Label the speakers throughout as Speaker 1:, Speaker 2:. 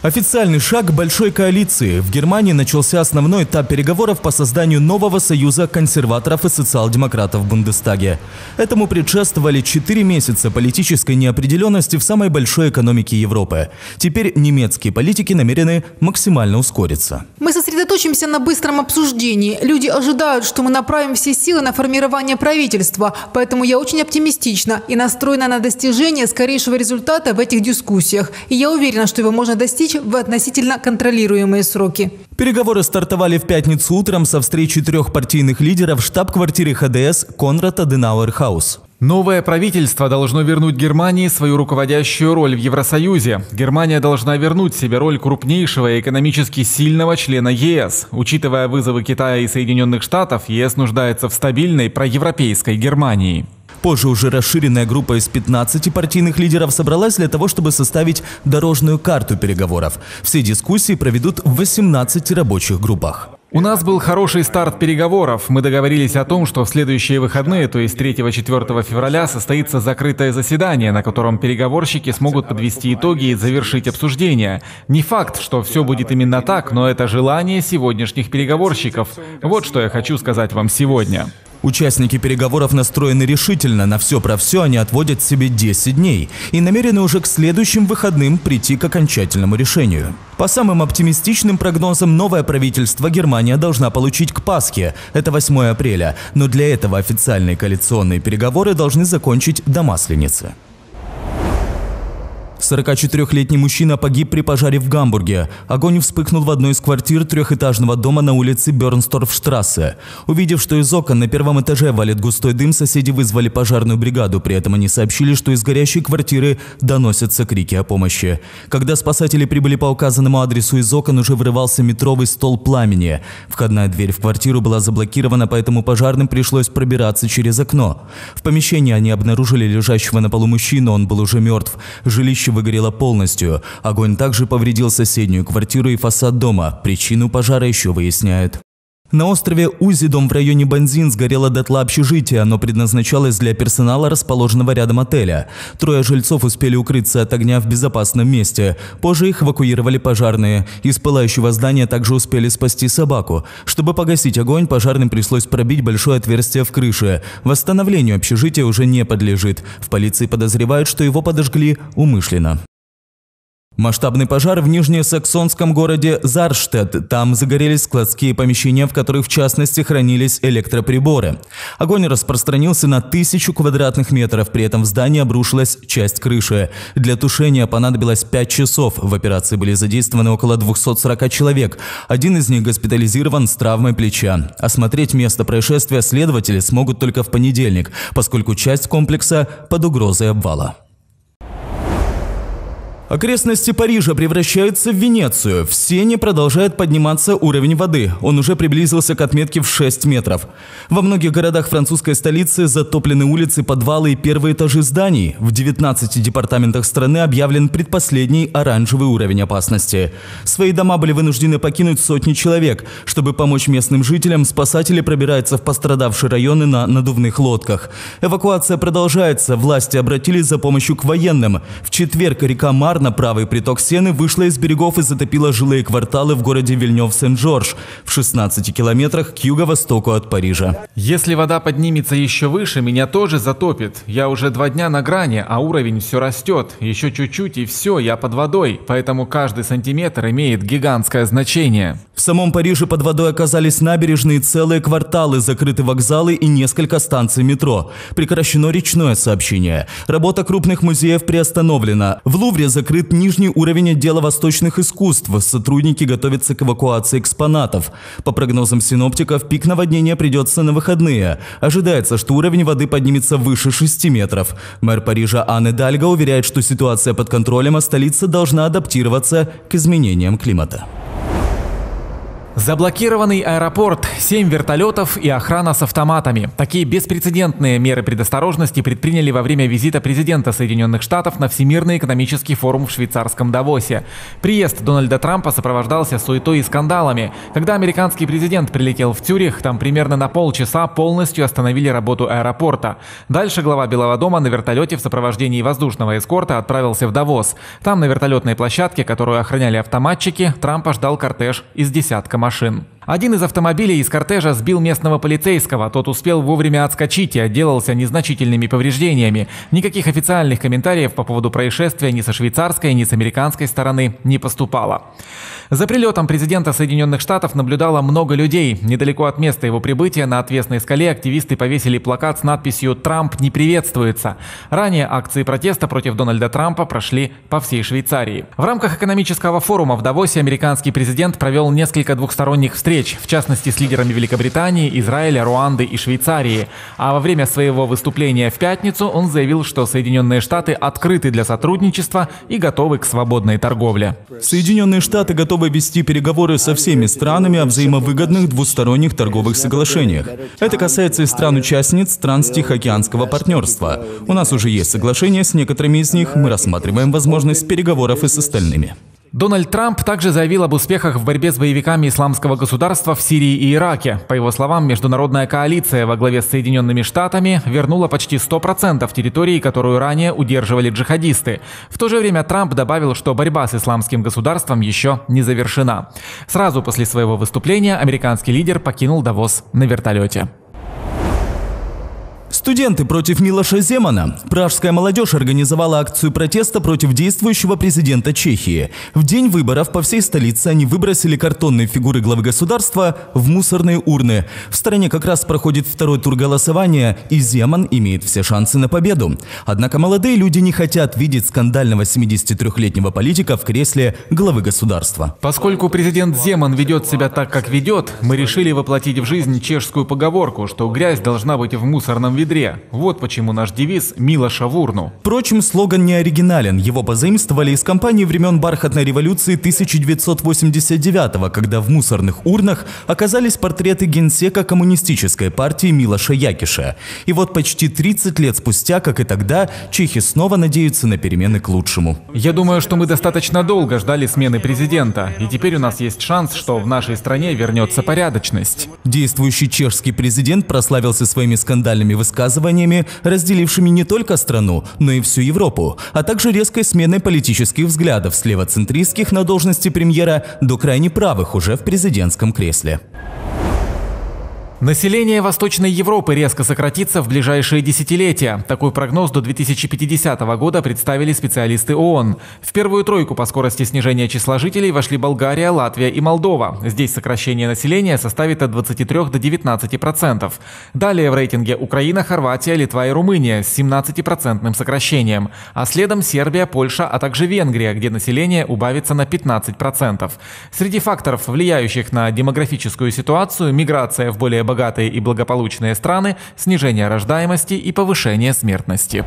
Speaker 1: Официальный шаг большой коалиции. В Германии начался основной этап переговоров по созданию нового союза консерваторов и социал-демократов в Бундестаге. Этому предшествовали 4 месяца политической неопределенности в самой большой экономике Европы. Теперь немецкие политики намерены максимально ускориться.
Speaker 2: Мы сосредоточимся на быстром обсуждении. Люди ожидают, что мы направим все силы на формирование правительства, поэтому я очень оптимистична и настроена на достижение скорейшего результата в этих дискуссиях. И я уверена, что его можно достичь в относительно контролируемые сроки.
Speaker 1: Переговоры стартовали в пятницу утром со встречи 3 партийных лидеров в штаб-квартире ХДС Конрад-Аденауэр-хаус.
Speaker 3: Новое правительство должно вернуть Германии свою руководящую роль в Евросоюзе. Германия должна вернуть себе роль крупнейшего и экономически сильного члена ЕС. Учитывая вызовы Китая и Соединенных Штатов, ЕС нуждается в стабильной проевропейской Германии.
Speaker 1: Позже уже расширенная группа из 15 партийных лидеров собралась для того, чтобы составить дорожную карту переговоров. Все дискуссии проведут в 18 рабочих группах.
Speaker 3: У нас был хороший старт переговоров. Мы договорились о том, что в следующие выходные, то есть 3-4 февраля, состоится закрытое заседание, на котором переговорщики смогут подвести итоги и завершить обсуждение. Не факт, что все будет именно так, но это желание сегодняшних переговорщиков. Вот что я хочу сказать вам сегодня.
Speaker 1: Участники переговоров настроены решительно, на все про все они отводят себе 10 дней и намерены уже к следующим выходным прийти к окончательному решению. По самым оптимистичным прогнозам, новое правительство Германия должна получить к Пасхе, это 8 апреля, но для этого официальные коалиционные переговоры должны закончить до Масленицы. 44-летний мужчина погиб при пожаре в Гамбурге. Огонь вспыхнул в одной из квартир 3-этажного дома на улице Бернсторфштрассе. Увидев, что из окон на 1-м этаже валит густой дым, соседи вызвали пожарную бригаду. При этом они сообщили, что из горящей квартиры доносятся крики о помощи. Когда спасатели прибыли по указанному адресу, из окон уже вырывался метровый столб пламени. Входная дверь в квартиру была заблокирована, поэтому пожарным пришлось пробираться через окно. В помещении они обнаружили лежащего на полу мужчину, он был уже мертв. Жилище выгорело полностью. Огонь также повредил соседнюю квартиру и фасад дома. Причину пожара еще выясняют. На острове Узидом в районе Бензин сгорело дотла общежитие. Оно предназначалось для персонала, расположенного рядом отеля. 3 жильцов успели укрыться от огня в безопасном месте. Позже их эвакуировали пожарные. Из пылающего здания также успели спасти собаку. Чтобы погасить огонь, пожарным пришлось пробить большое отверстие в крыше. Восстановлению общежития уже не подлежит. В полиции подозревают, что его подожгли умышленно. Масштабный пожар в нижнесаксонском городе Зарштедт. Там загорелись складские помещения, в которых в частности хранились электроприборы. Огонь распространился на 1000 квадратных метров, при этом в здании обрушилась часть крыши. Для тушения понадобилось 5 часов. В операции были задействованы около 240 человек. Один из них госпитализирован с травмой плеча. Осмотреть место происшествия следователи смогут только в понедельник, поскольку часть комплекса под угрозой обвала. Окрестности Парижа превращаются в Венецию. В Сене продолжает подниматься уровень воды. Он уже приблизился к отметке в 6 метров. Во многих городах французской столицы затоплены улицы, подвалы и первые этажи зданий. В 19 департаментах страны объявлен предпоследний оранжевый уровень опасности. Свои дома были вынуждены покинуть сотни человек. Чтобы помочь местным жителям, спасатели пробираются в пострадавшие районы на надувных лодках. Эвакуация продолжается. Власти обратились за помощью к военным. В четверг река Мар на правый приток Сены вышла из берегов и затопила жилые кварталы в городе Вильнёв-Сен-Жорж в 16 километрах к юго-востоку от Парижа.
Speaker 3: Если вода поднимется еще выше, меня тоже затопит. Я уже 2 дня на грани, а уровень все растет. Еще чуть-чуть и все, я под водой. Поэтому каждый сантиметр имеет гигантское значение.
Speaker 1: В самом Париже под водой оказались набережные, целые кварталы, закрыты вокзалы и несколько станций метро. Прекращено речное сообщение. Работа крупных музеев приостановлена. В Лувре закрыт нижний уровень отдела восточных искусств. Сотрудники готовятся к эвакуации экспонатов. По прогнозам синоптиков, пик наводнения придется на выходные. Ожидается, что уровень воды поднимется выше 6 метров. Мэр Парижа Анне Дальго уверяет, что ситуация под контролем, а столица должна адаптироваться к изменениям климата.
Speaker 3: Заблокированный аэропорт, 7 вертолетов и охрана с автоматами. Такие беспрецедентные меры предосторожности предприняли во время визита президента Соединенных Штатов на Всемирный экономический форум в швейцарском Давосе. Приезд Дональда Трампа сопровождался суетой и скандалами. Когда американский президент прилетел в Цюрих, там примерно на полчаса полностью остановили работу аэропорта. Дальше глава Белого дома на вертолете в сопровождении воздушного эскорта отправился в Давос. Там на вертолетной площадке, которую охраняли автоматчики, Трампа ждал кортеж из десятка машин. Один из автомобилей из кортежа сбил местного полицейского, тот успел вовремя отскочить и отделался незначительными повреждениями. Никаких официальных комментариев по поводу происшествия ни со швейцарской, ни с американской стороны не поступало. За прилетом президента Соединенных Штатов наблюдало много людей. Недалеко от места его прибытия на отвесной скале активисты повесили плакат с надписью «Трамп не приветствуется». Ранее акции протеста против Дональда Трампа прошли по всей Швейцарии. В рамках экономического форума в Давосе американский президент провел несколько двухсторонних встреч, в частности с лидерами Великобритании, Израиля, Руанды и Швейцарии. А во время своего выступления в пятницу он заявил, что Соединенные Штаты открыты для сотрудничества и готовы к свободной торговле.
Speaker 1: Соединенные Штаты готовы вести переговоры со всеми странами о взаимовыгодных двусторонних торговых соглашениях. Это касается и стран-участниц Транстихоокеанского партнерства. У нас уже есть соглашения с некоторыми из них, мы рассматриваем возможность переговоров и с остальными.
Speaker 3: Дональд Трамп также заявил об успехах в борьбе с боевиками исламского государства в Сирии и Ираке. По его словам, международная коалиция во главе с Соединенными Штатами вернула почти 100% территории, которую ранее удерживали джихадисты. В то же время Трамп добавил, что борьба с исламским государством еще не завершена. Сразу после своего выступления американский лидер покинул Давос на вертолете.
Speaker 1: Студенты против Милоша Земана. Пражская молодежь организовала акцию протеста против действующего президента Чехии. В день выборов по всей столице они выбросили картонные фигуры главы государства в мусорные урны. В стране как раз проходит второй тур голосования, и Земан имеет все шансы на победу. Однако молодые люди не хотят видеть скандального 73-летнего политика в кресле главы государства.
Speaker 3: Поскольку президент Земан ведет себя так, как ведет, мы решили воплотить в жизнь чешскую поговорку, что грязь должна быть в мусорном ведре. Вот почему наш девиз «Милоша в урну».
Speaker 1: Впрочем, слоган не оригинален. Его позаимствовали из кампании времен бархатной революции 1989-го, когда в мусорных урнах оказались портреты генсека коммунистической партии Милоша Якиша. И вот почти 30 лет спустя, как и тогда, чехи снова надеются на перемены к лучшему.
Speaker 3: Я думаю, что мы достаточно долго ждали смены президента, и теперь у нас есть шанс, что в нашей стране вернется порядочность.
Speaker 1: Действующий чешский президент прославился своими скандальными высказываниями, разделившими не только страну, но и всю Европу, а также резкой сменой политических взглядов с левоцентристских на должности премьера до крайне правых уже в президентском кресле.
Speaker 3: Население Восточной Европы резко сократится в ближайшие десятилетия. Такой прогноз до 2050 года представили специалисты ООН. В первую тройку по скорости снижения числа жителей вошли Болгария, Латвия и Молдова. Здесь сокращение населения составит от 23 до 19%. Далее в рейтинге Украина, Хорватия, Литва и Румыния с 17% сокращением. А следом Сербия, Польша, а также Венгрия, где население убавится на 15%. Среди факторов, влияющих на демографическую ситуацию, миграция в более богатые и благополучные страны, снижение рождаемости и повышение смертности.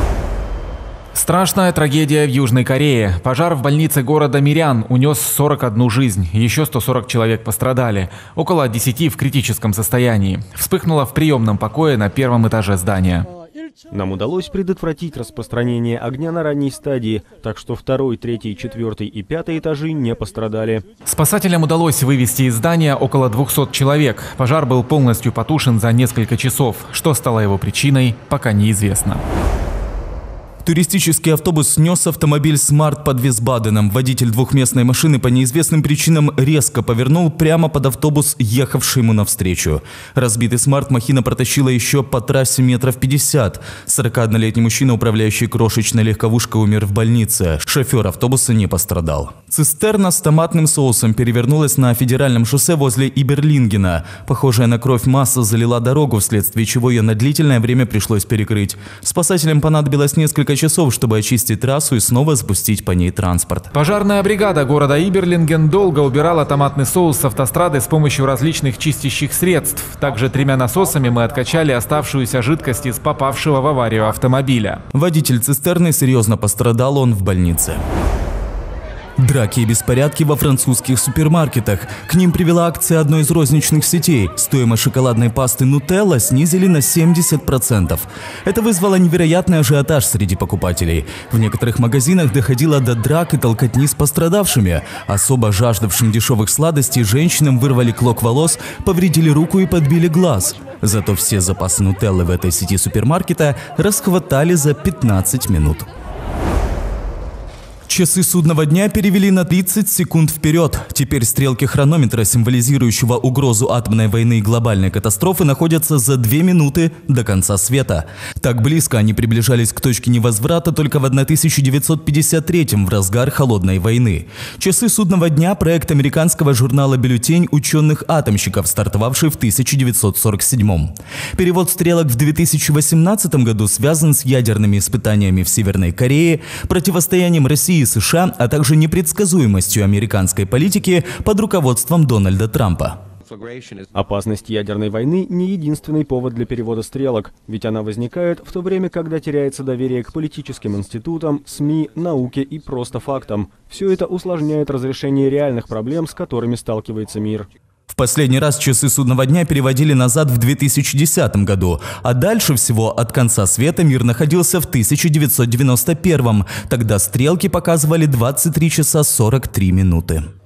Speaker 3: Страшная трагедия в Южной Корее. Пожар в больнице города Мирян унес 41 жизнь, еще 140 человек пострадали. Около 10 в критическом состоянии. Вспыхнуло в приемном покое на первом этаже здания.
Speaker 4: Нам удалось предотвратить распространение огня на ранней стадии, так что 2, 3, 4 и 5 этажи не пострадали.
Speaker 3: Спасателям удалось вывести из здания около 200 человек. Пожар был полностью потушен за несколько часов. Что стало его причиной, пока неизвестно.
Speaker 1: Туристический автобус снес автомобиль «Смарт» под Висбаденом. Водитель двухместной машины по неизвестным причинам резко повернул прямо под автобус, ехавший ему навстречу. Разбитый «Смарт» махина протащила еще по трассе метров 50. 41-летний мужчина, управляющий крошечной легковушкой, умер в больнице. Шофер автобуса не пострадал. Цистерна с томатным соусом перевернулась на федеральном шоссе возле Иберлингена. Похожая на кровь масса залила дорогу, вследствие чего ее на длительное время пришлось перекрыть. Спасателям понадобилось несколько часов, чтобы очистить трассу и снова запустить по ней транспорт.
Speaker 3: Пожарная бригада города Иберлинген долго убирала томатный соус с автострады с помощью различных чистящих средств. Также 3 насосами мы откачали оставшуюся жидкость из попавшего в аварию автомобиля.
Speaker 1: Водитель цистерны серьезно пострадал, он в больнице. Драки и беспорядки во французских супермаркетах. К ним привела акция одной из розничных сетей. Стоимость шоколадной пасты Нутелла снизили на 70%. Это вызвало невероятный ажиотаж среди покупателей. В некоторых магазинах доходило до драк и толкотни с пострадавшими. Особо жаждавшим дешевых сладостей женщинам вырвали клок волос, повредили руку и подбили глаз. Зато все запасы Нутеллы в этой сети супермаркета расхватали за 15 минут. Часы судного дня перевели на 30 секунд вперед. Теперь стрелки хронометра, символизирующего угрозу атомной войны и глобальной катастрофы, находятся за 2 минуты до конца света. Так близко они приближались к точке невозврата только в 1953-м, в разгар Холодной войны. Часы судного дня – проект американского журнала «Бюллетень ученых-атомщиков», стартовавший в 1947-м. Перевод стрелок в 2018 году связан с ядерными испытаниями в Северной Корее, противостоянием России и США, а также непредсказуемостью американской политики под руководством Дональда Трампа.
Speaker 4: Опасность ядерной войны не единственный повод для перевода стрелок, ведь она возникает в то время, когда теряется доверие к политическим институтам, СМИ, науке и просто фактам. Все это усложняет разрешение реальных проблем, с которыми сталкивается мир.
Speaker 1: В последний раз часы судного дня переводили назад в 2010 году, а дальше всего от конца света мир находился в 1991. Тогда стрелки показывали 23 часа 43 минуты.